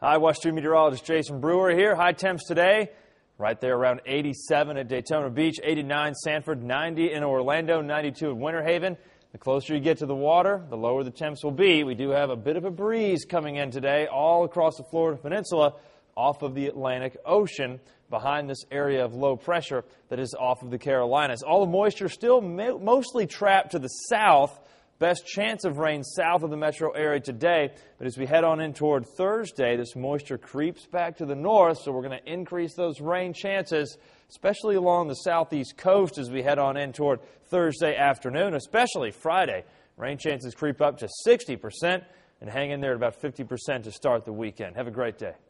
Hi, WESH Meteorologist Jason Brewer here. High temps today, right there around 87 at Daytona Beach, 89 Sanford, 90 in Orlando, 92 at Winter Haven. The closer you get to the water, the lower the temps will be. We do have a bit of a breeze coming in today all across the Florida Peninsula off of the Atlantic Ocean behind this area of low pressure that is off of the Carolinas. All the moisture still mostly trapped to the south. Best chance of rain south of the metro area today, but as we head on in toward Thursday, this moisture creeps back to the north, so we're going to increase those rain chances, especially along the southeast coast as we head on in toward Thursday afternoon, especially Friday. Rain chances creep up to 60% and hang in there at about 50% to start the weekend. Have a great day.